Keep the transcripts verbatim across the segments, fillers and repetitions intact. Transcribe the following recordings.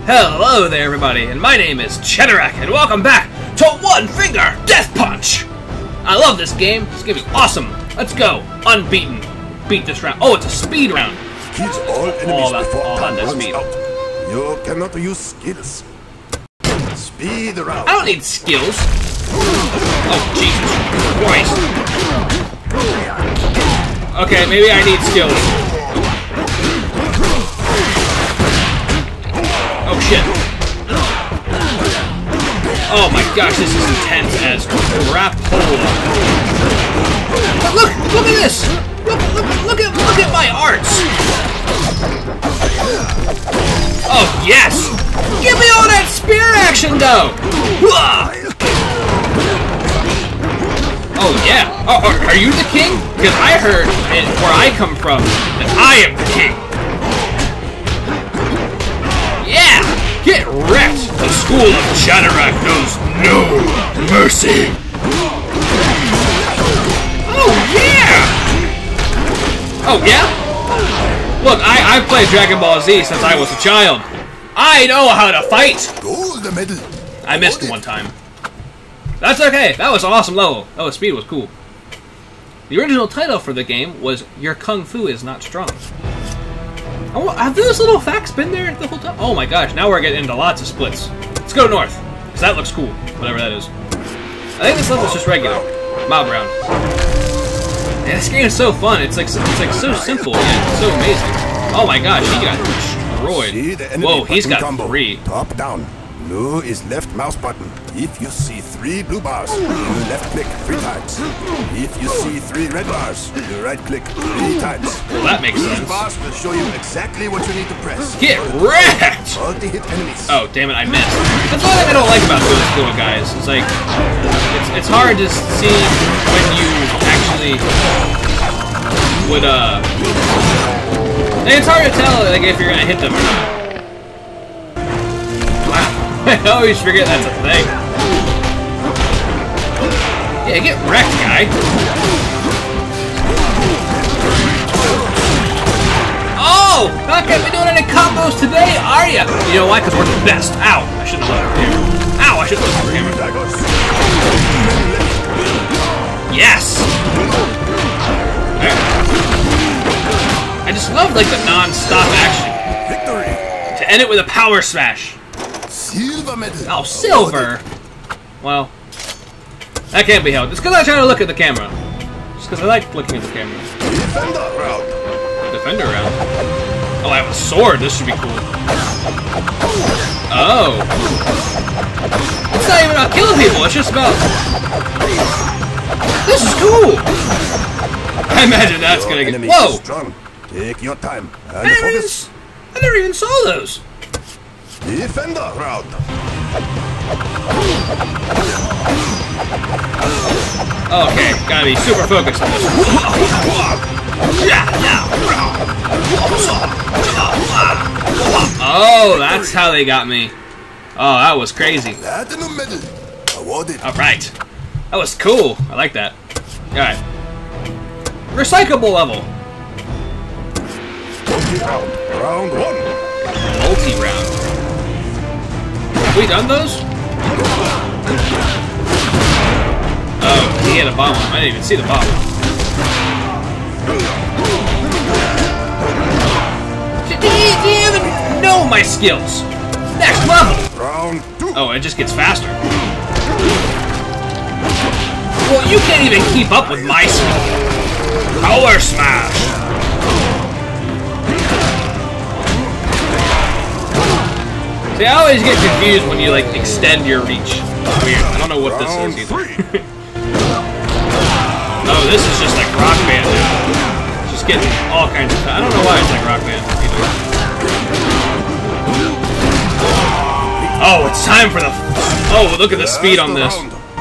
Hello there, everybody, and my name is Cheddarak, and welcome back to One Finger Death Punch! I love this game. It's gonna be awesome. Let's go. Unbeaten. Beat this round. Oh, it's a speed round. Kills all enemies All that, before all time that runs speed. out. You cannot use skills. Speed round. I don't need skills. Oh, Jesus Christ. Okay, maybe I need skills. Oh, shit. Oh my gosh, this is intense as crap. Look! Look at this! Look, look, look at look at my arts! Oh yes! Give me all that spear action though! Oh yeah! Oh, are, are you the king? Because I heard it, where I come from that I am the king. Yeah! Get wrecked! The school of Cheddarak knows no mercy! Oh yeah! Oh yeah? Look, I, I've played Dragon Ball Z since I was a child. I know how to fight! Gold medal. I missed it one time. That's okay, that was an awesome level. Oh, the speed was cool. The original title for the game was Your Kung Fu Is Not Strong. Oh, have those little facts been there the whole time? Oh my gosh, now we're getting into lots of splits. Let's go north, because that looks cool, whatever that is. I think this level's just regular. Mob round. Man, this game is so fun. It's like it's like so simple yet so amazing. Oh my gosh, he got destroyed. Whoa, he's got combo. three. Top down. Blue is left mouse button. If you see three blue bars, you left click three times. If you see three red bars, you right click three times. Well, that makes These sense. bars will show you exactly what you need to press. Get wrecked! Multi-hit enemies. Oh, damn it, I missed. That's one thing I don't like about those little guys. It's like, it's, it's hard to see when you actually would, uh... and it's hard to tell, like, if you're gonna hit them or not. Wow. I always forget that's a thing. Yeah, get wrecked, guy. Oh! Not gonna be doing any combos today, are ya? You know why? Because we're the best. Ow! I shouldn't have left here. Ow! I shouldn't have left here. Yes! There. I just love, like, the non-stop action. Victory! To end it with a power smash. Silver medal. Oh, silver! Well, that can't be helped. It's because I try to look at the camera. Just because I like looking at the camera. Defender round. Defender round. Oh, I have a sword. This should be cool. Oh. It's not even about killing people. It's just about... This is cool! I imagine that's gonna get... Enemy Whoa! is strong. Take your time. I And never, even, focus. I never even saw those. Defender round. Okay, gotta be super focused on this. Oh, that's how they got me. Oh, that was crazy. Platinum medal. Awarded. Alright. That was cool. I like that. Alright. Recyclable level. Multi-round. Round one. Multi-round. Have we done those? Oh, he had a bomb. I didn't even see the bomb. Do, do, you, do you even know my skills? Next level! Round two. Oh, it just gets faster. Well, you can't even keep up with my skill. Power smash! See, I always get confused when you, like, extend your reach. It's weird. I don't know what this is either. Oh, this is just like Rock Band now. It's just getting all kinds of... I don't know why it's like Rock Band either. Oh, it's time for the... Oh, look at the speed on this.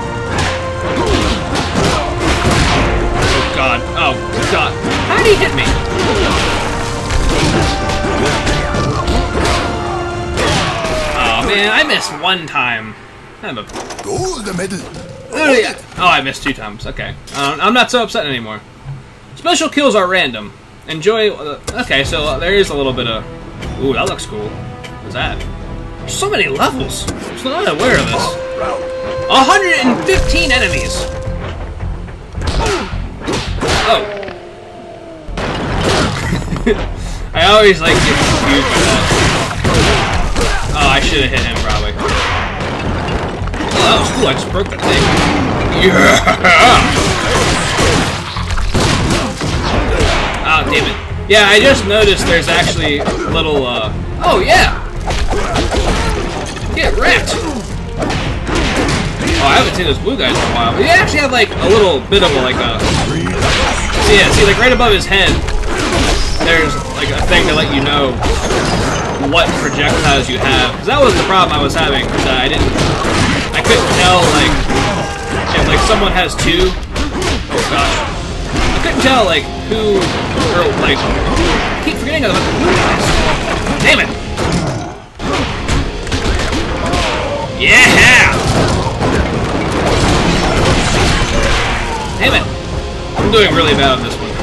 Oh, God. Oh, God. How did he hit me? Oh, man, I missed one time. I'm a... Gold medal. Oh, yeah. Oh, I missed two times. Okay. Uh, I'm not so upset anymore. Special kills are random. Enjoy... Uh, okay, so uh, there is a little bit of... Ooh, that looks cool. What's that? So many levels. I'm not aware of this. one hundred fifteen enemies. Oh. I always like get confused with that. Oh, I should have hit him probably. Oh, that was cool. I just broke the thing. Yeah. Oh, damn it. Yeah, I just noticed there's actually little. Uh... Oh yeah. Get wrecked. Oh, I haven't seen those blue guys in a while. But they actually have like a little bit of a, like a. See, yeah, see, like right above his head, there's like a thing to let you know what projectiles you have. Because that was the problem I was having. That I didn't, I couldn't tell like if like someone has two. Oh gosh, I couldn't tell like who or like. I keep forgetting about the blue guys. Damn it! Yeah! Damn it! I'm doing really bad on this one.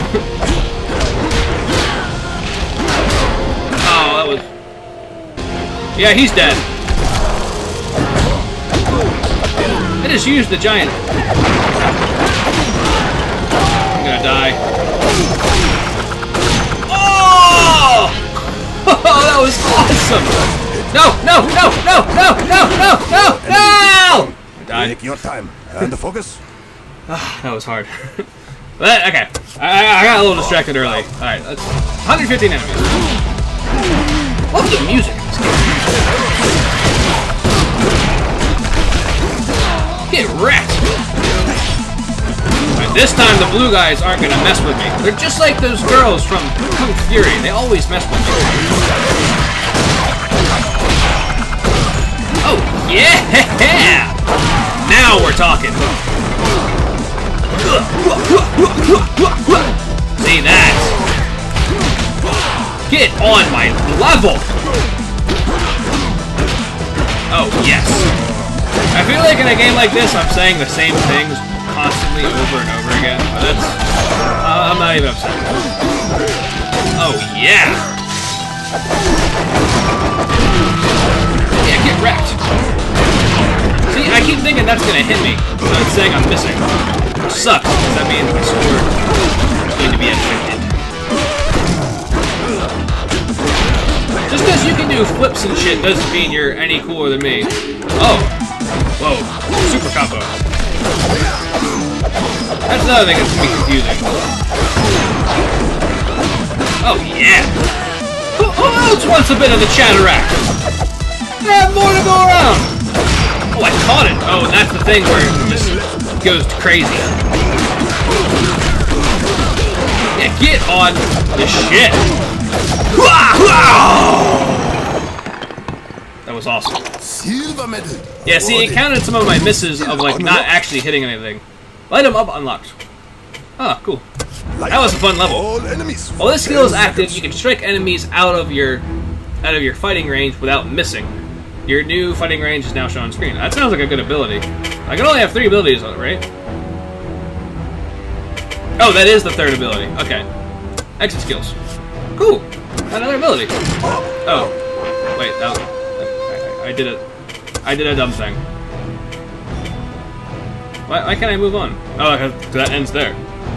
Oh, that was... Yeah, he's dead. I just used the giant... I'm gonna die. Oh! Oh, that was awesome! No, no, no, no, no, no, no, no, no! I died. Take your time. And the focus. That was hard. But, okay, I, I got a little distracted early. Alright, let's... one hundred fifteen enemies. Love the music in this game. Get wrecked! Right, this time the blue guys aren't gonna mess with me. They're just like those girls from Kung Fury. They always mess with me. Oh, yeah! Now we're talking. See that? Get on my level! Oh, yes. I feel like in a game like this, I'm saying the same things constantly over and over again, but that's... Uh, I'm not even upset. Oh, yeah! Yeah, get wrecked. See, I keep thinking that's gonna hit me, but it's saying I'm missing. Which sucks, because that means my sword is going to be affected. Just because you can do flips and shit doesn't mean you're any cooler than me. Oh. Whoa. Super combo. That's another thing that's gonna be confusing. Oh, yeah. Who, who else wants a bit of the Chatteract? I have more to go around. Oh, I caught it. Oh, and that's the thing where it just goes crazy. Yeah, get on the shit. That was awesome. Silver medal. Yeah, see, it counted some of my misses of like not actually hitting anything. Light 'em up unlocked. Oh, cool. That was a fun level. All enemies. While this skill is active, you can strike enemies out of your out of your fighting range without missing. Your new fighting range is now shown on screen. That sounds like a good ability. I can only have three abilities on it, right? Oh, that is the third ability. Okay. Exit skills. Cool. Another ability. Oh. Wait, that was, I, I, I did it. I did a dumb thing. Why, why can't I move on? Oh, because that ends there.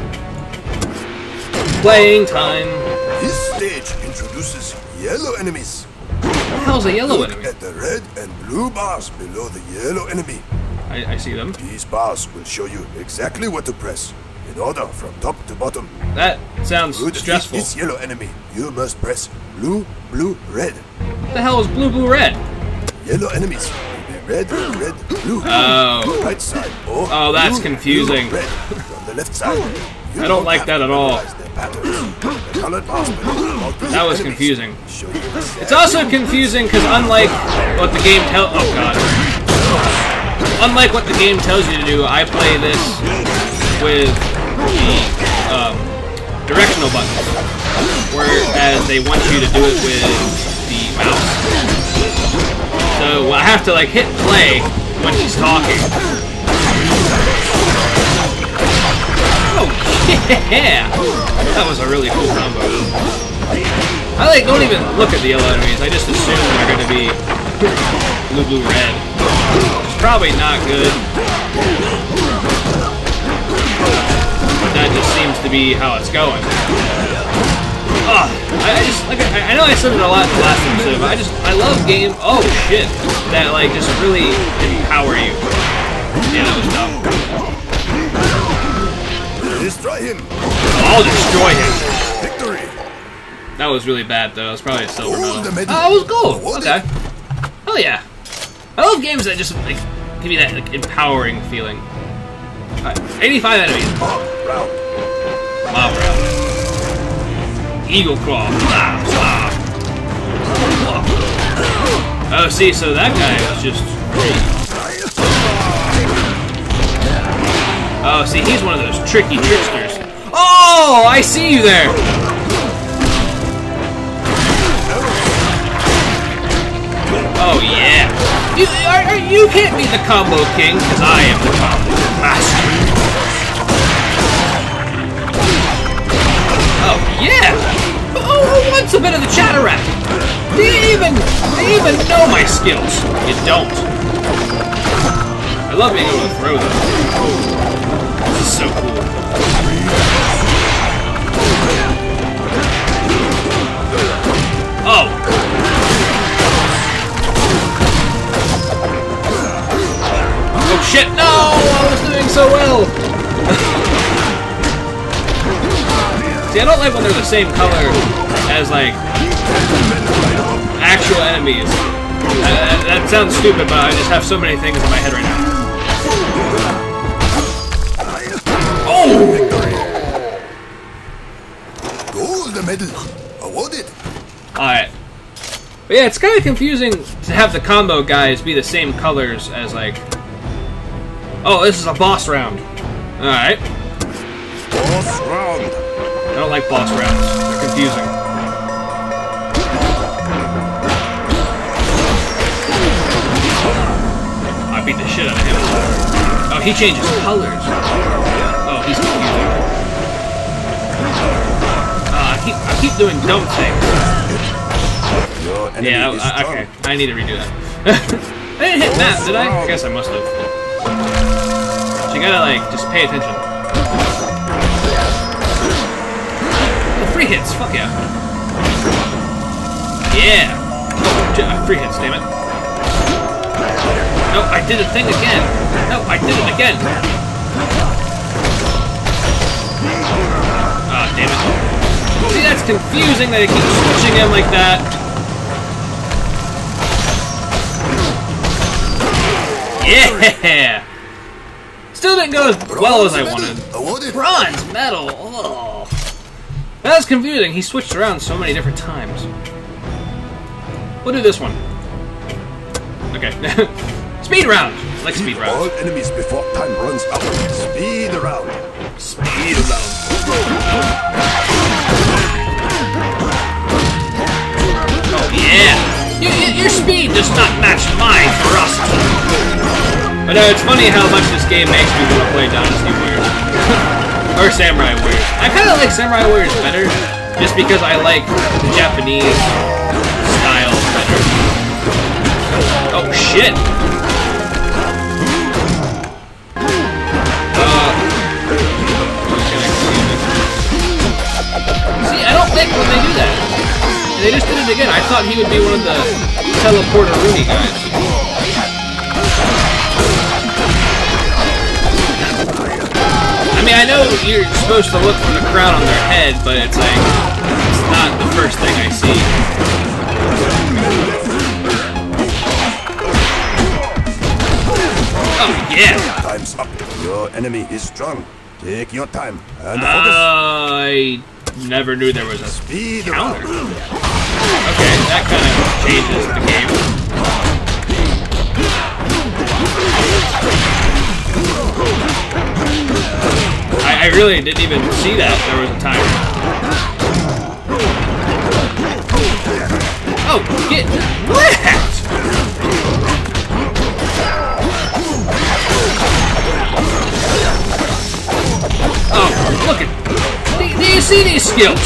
Playing time. This stage introduces yellow enemies. What the hell's a yellow Look enemy? at the red and blue bars below the yellow enemy. I, I see them. These bars will show you exactly what to press, in order from top to bottom. That sounds To defeat stressful. this yellow enemy, you must press blue, blue, red. What the hell is blue, blue, red? Yellow enemies will be red, red, blue. Oh. Right side or Oh, that's blue, confusing. Blue, red. From the left side. You I don't like have that to at all. memorize their patterns. The colored bars below about these That was enemies confusing. show you the It's also confusing because unlike what the game tells... Oh, God. Unlike what the game tells you to do, I play this with the um, directional buttons, whereas they want you to do it with the mouse. So I have to like hit play when he's talking. Oh yeah! That was a really cool combo. I like don't even look at the yellow enemies. I just assume they're going to be Blue, blue, red. It's probably not good. But that just seems to be how it's going. Oh, I, I just, like, I, I know I said it a lot in the last episode, but I just, I love games, oh shit, that, like, just really empower you. Yeah, that was dumb. Destroy him. I'll destroy him. Victory. That was really bad, though. It was probably a silver Gold medal. medal. Oh, it was gold. Awarded. Okay. Hell yeah. I love games that just, like, give me that, like, empowering feeling. Right, eighty-five enemies. Mob round. Mob round. Eagle claw. Blah, blah. Oh, see, so that guy was just great. Oh, see, he's one of those tricky tricksters. Oh, I see you there. Oh, yeah. You, are, are, you can't be the combo king, because I am the combo master. Oh, yeah. Oh, who wants a bit of the chatterack? Do you even, do you even know my skills? You don't. I love being able to throw them. This is so cool. Oh. Oh shit, no! I was doing so well! See, I don't like when they're the same color as, like, actual enemies. Uh, that sounds stupid, but I just have so many things in my head right now. Oh! Gold medal. Awarded. Alright. But yeah, it's kind of confusing to have the combo guys be the same colors as, like... Oh, this is a boss round. Alright. Boss round. I don't like boss rounds. They're confusing. I beat the shit out of him. Oh, he changes colors. Oh, he's confusing. Uh, I keep, I keep doing dumb things. Your enemy Yeah, is I, strong. okay. I need to redo that. I didn't hit that, did I? I guess I must have. So you gotta, like, just pay attention. Oh, free hits, fuck yeah. Yeah! Oh, j- free hits, damn it. No, I did a thing again. No, I did it again. Ah, damn it. See, that's confusing that I keep switching him like that. Yeah! Still didn't go as well as I wanted. Awarded. Bronze medal! Oh. That was confusing. He switched around so many different times. We'll do this one. Okay. Speed round! I like speed All round. enemies before time runs out. Speed round. Speed round. Oh, yeah! You, you, your speed does not match my thrust! But uh, it's funny how much this game makes me want to play Dynasty Warriors. Or Samurai Warriors. I kind of like Samurai Warriors better, just because I like the Japanese style better. Oh, shit! Uh, see, I don't like when they do that. And they just did it again. I thought he would be one of the teleporter Rooney guys. I mean, I know you're supposed to look for the crown on their head, but it's like, it's not the first thing I see. Oh, yeah! Time's up. Your enemy is strong. Take your time and focus. I never knew there was a Speed counter. round. Okay, that kind of changes the game. I, I really didn't even see that there was a timer. Oh, get wrecked! Oh, look at... Do, do you see these skills?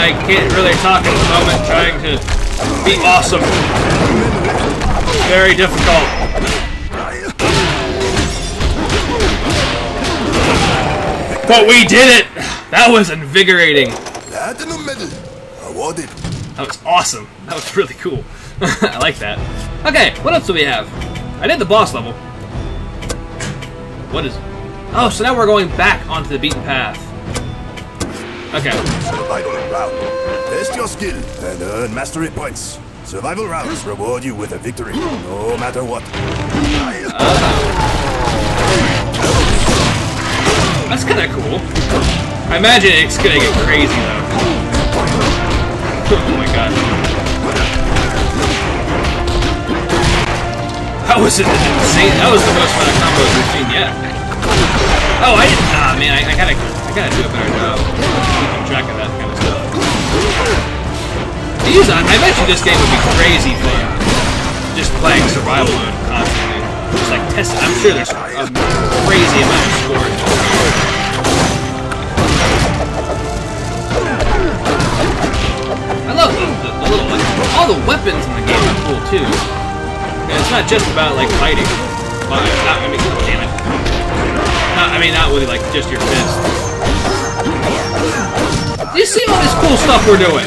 I can't really talk at the moment, trying to be awesome. Very difficult. But we did it! That was invigorating. Platinum medal awarded. That was awesome. That was really cool. I like that. Okay, what else do we have? I did the boss level. What is... Oh, so now we're going back onto the beaten path. Okay. Survival round. Test your skill and earn mastery points. Survival rounds reward you with a victory, no matter what. Uh, that's kind of cool. I imagine it's gonna get crazy though. Oh my god. That was insane. That was the most amount of combos we've seen yet. Oh, I didn't. Ah, man, I, I gotta, I gotta do a better job keeping track of that kind of stuff. These, I, I bet you this game would be crazy fun. Just playing survival mode constantly. Just like testing. I'm sure there's a crazy amount of scoring. I love the, the, the little, like, all the weapons in the game are cool too. And it's not just about like fighting. Well, not, I mean, oh, damn it. Not, I mean, not with like just your fists. Do you see all this cool stuff we're doing?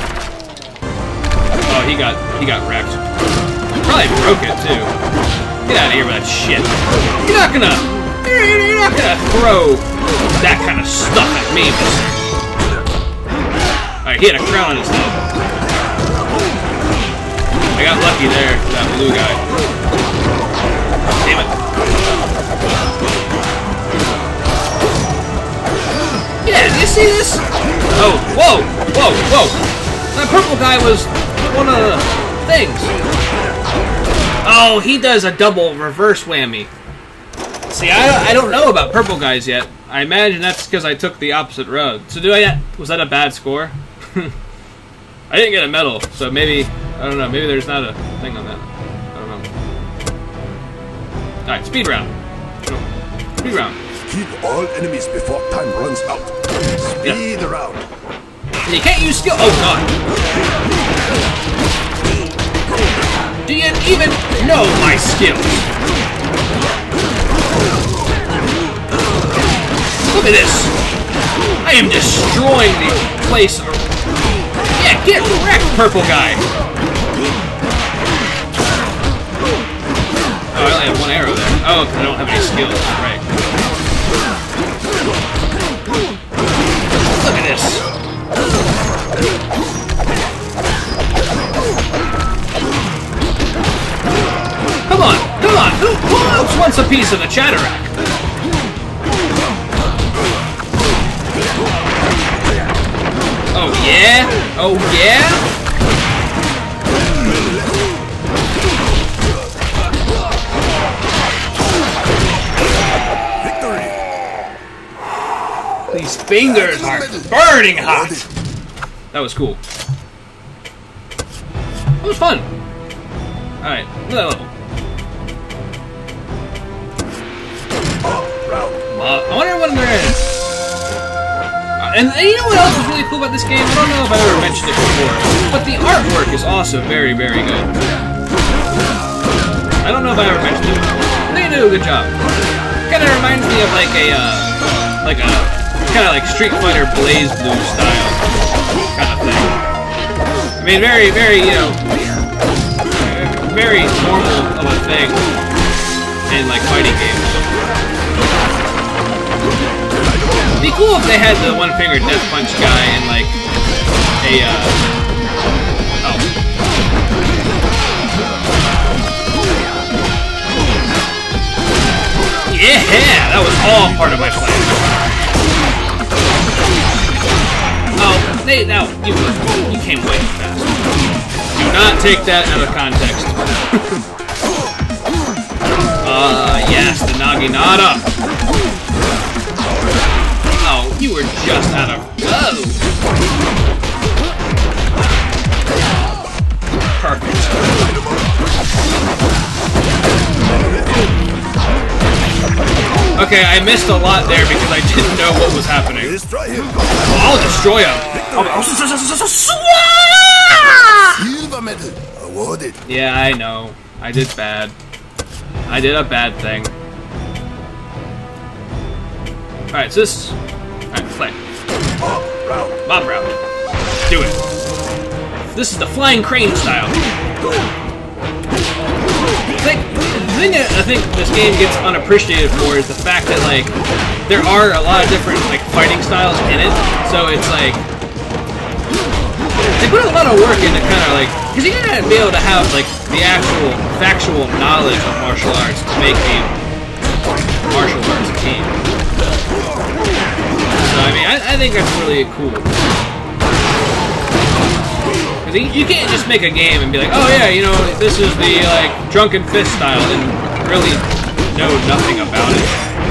Oh, he got he got wrecked. Probably broke it too. Get out of here with that shit. You're not gonna you're, you're not gonna throw that kind of stuff at me, mister. Alright, he had a crown on his head. I got lucky there for that blue guy. Damn it. Yeah, do you see this? Oh, whoa, whoa, whoa. That purple guy was one of the things. Oh, he does a double reverse whammy. See, I, I don't know about purple guys yet. I imagine that's because I took the opposite road. So do I? Was that a bad score? I didn't get a medal, so maybe, I don't know, maybe there's not a thing on that. I don't know. Alright, speed round. Speed round. Kill all enemies before time runs out. Speed Yeah. round. And you can't use skill. Oh god. Do you even know my skills? Look at this. I am destroying the place. Yeah, get wrecked, purple guy. Oh, I only have one arrow there. Oh, because I don't have any skills. Right. Look at this. Come on, come on. Who, who else wants a piece of the Chatterack? Oh yeah? Oh yeah? Victory. These fingers are burning hot. That was cool. That was fun. Alright, another level. Uh, I wonder what there is. Uh, and, and you know what else is really cool about this game? I don't know if I ever mentioned it before, but the artwork is also very, very good. I don't know if I ever mentioned it before. They do a good job. Kind of reminds me of like a, uh, like a, kind of like Street Fighter Blaze Blue style kind of thing. I mean, very, very, you know, very normal of a thing in like fighting games. It'd be cool if they had the one-fingered death punch guy in like a uh oh. Yeah, that was all part of my plan. Oh, they now you you came way too fast. Do not take that out of context. Ah, uh, yes, the Naginata. Oh, you were just out of... Oh! Perfect. Okay, I missed a lot there because I didn't know what was happening. Destroy him. Well, I'll destroy him. Silver medal awarded. Yeah, I know. I did bad. I did a bad thing. Alright, so this... Alright, play. Bob round. Bob round. Do it. This is the flying crane style. I think, the thing that I think this game gets unappreciated for is the fact that, like, there are a lot of different, like, fighting styles in it. So it's like... They put a lot of work into kind of, like... Because you gotta be able to have, like, the actual, factual knowledge of martial arts to make a martial arts game. So, I mean, I, I think that's really cool. Because you can't just make a game and be like, oh yeah, you know, this is the, like, Drunken Fist style, and really know nothing about it.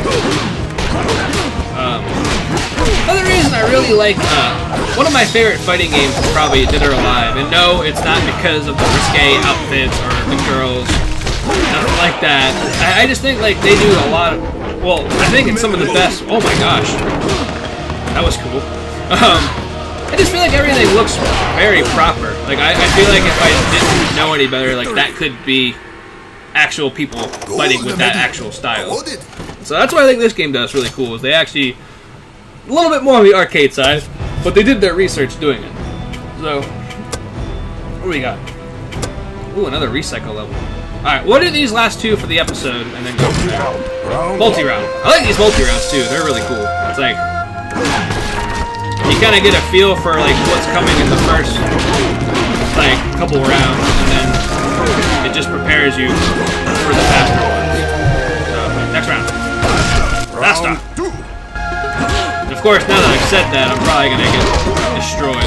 Um, another reason I really like, uh, one of my favorite fighting games is probably Dead or Alive, and no, it's not because of the risque outfits or the girls, nothing like that. I, I just think, like, they do a lot of, well, I think it's some of the best, oh my gosh, that was cool. Um, I just feel like everything looks very proper. Like, I, I feel like if I didn't know any better, like, that could be actual people fighting with that actual style. So that's what I think this game does really cool, is they actually, a little bit more on the arcade side, but they did their research doing it. So, what do we got? Ooh, another recycle level. Alright, what are these last two for the episode, and then go from there? Multi-round. I like these multi-rounds, too. They're really cool. It's like... You kind of get a feel for, like, what's coming in the first, like, couple rounds, and then it just prepares you for the faster ones. So, next round. Faster. And of course, now that I've said that, I'm probably going to get destroyed.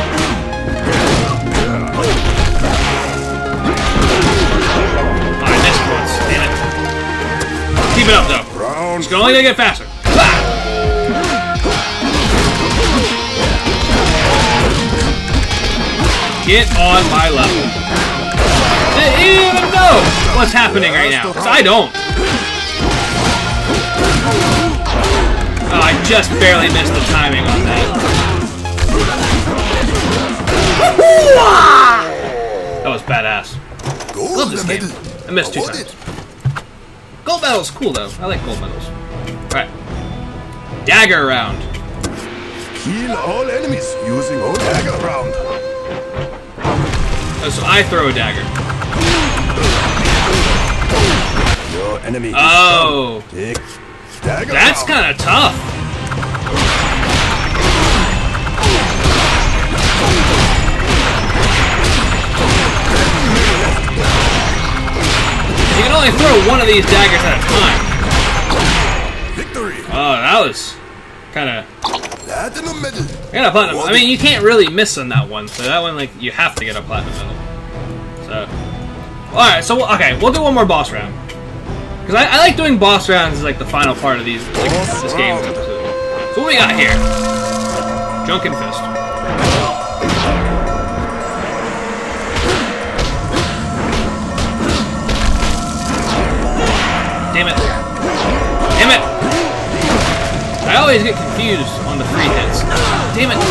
Oh, I missed once. Damn it. Keep it up, though. It's only going to get faster. Ah! Get on my level. You don't even know what's happening right now, because I don't. Oh, I just barely missed the timing on that. That was badass. Love this game. I missed two times. Gold medal's cool, though. I like gold medals. Alright. Dagger round. Kill all enemies using old dagger round. Oh, so I throw a dagger. Your enemy is oh, Take dagger that's kind of tough. You can only throw one of these daggers at a time. Victory. Oh, that was kind of. Platinum medal. I got a platinum. I mean, you can't really miss on that one. So that one, like, you have to get a platinum medal. So, all right. So, okay, we'll do one more boss round. Because I, I like doing boss rounds as, like, the final part of these, like, this game episode. So what we got here? Drunken Fist. Damn it. Damn it. I always get confused on the free hits. Damn it.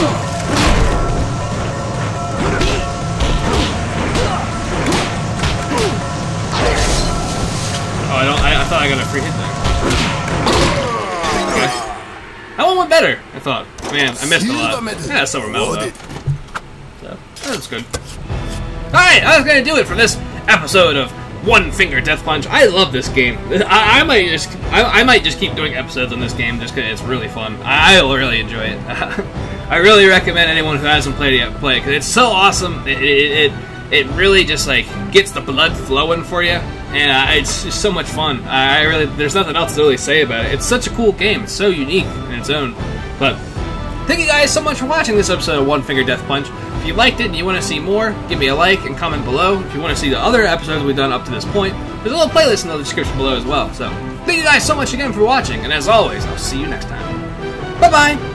Oh, I don't. I, I thought I got a free hit there. Okay. That one went better, I thought. Man, I missed a lot. Yeah, silver medal though. So, that's good. Alright, that's gonna do it for this episode of One Finger Death Punch. I love this game. I, I might just I, I might just keep doing episodes on this game just because it's really fun. I, I will really enjoy it. I really recommend anyone who hasn't played it yet play it because it's so awesome. It, it it it really just like gets the blood flowing for you, and uh, it's just so much fun. I, I really there's nothing else to really say about it. It's such a cool game. It's so unique in its own. But thank you guys so much for watching this episode of One Finger Death Punch. If you liked it and you want to see more, give me a like and comment below. If you want to see the other episodes we've done up to this point, there's a little playlist in the description below as well. So, thank you guys so much again for watching, and as always, I'll see you next time. Bye-bye!